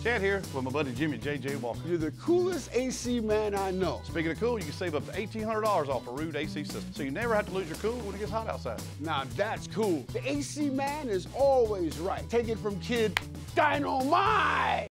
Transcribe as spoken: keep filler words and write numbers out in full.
Chad here with my buddy Jimmy J J Walker. You're the coolest A C man I know. Speaking of cool, you can save up to eighteen hundred dollars off a Ruud A C system, so you never have to lose your cool when it gets hot outside. Now that's cool. The A C man is always right. Take it from Kid Dynamite.